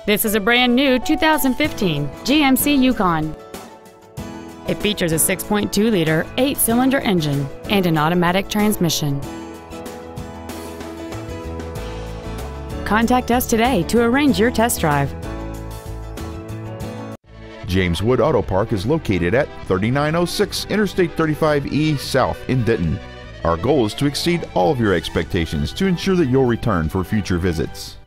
This is a brand new 2015 GMC Yukon. It features a 6.2-liter, 8-cylinder engine and an automatic transmission. Contact us today to arrange your test drive. James Wood Auto Park is located at 3906 Interstate 35E South in Denton. Our goal is to exceed all of your expectations to ensure that you'll return for future visits.